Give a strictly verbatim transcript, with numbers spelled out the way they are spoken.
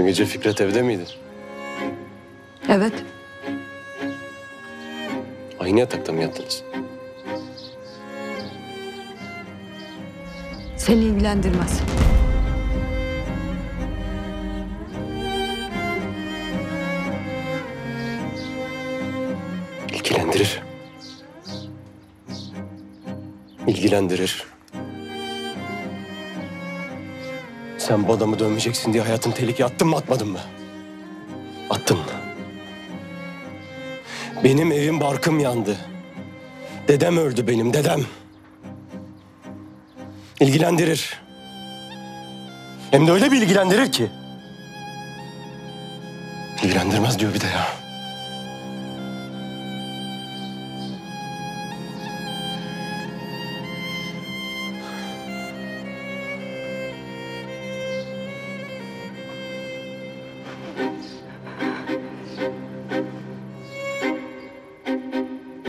Dün gece Fikret evde miydi? Evet. Aynı yatakta mı yattınız? Seni ilgilendirmez. İlgilendirir. İlgilendirir. Sen bu adamı dövmeyeceksin diye hayatın tehlikeye attın mı atmadın mı? Attın. Benim evim barkım yandı. Dedem öldü benim dedem. İlgilendirir. Hem de öyle bir ilgilendirir ki. İlgilendirmez diyor bir de ya.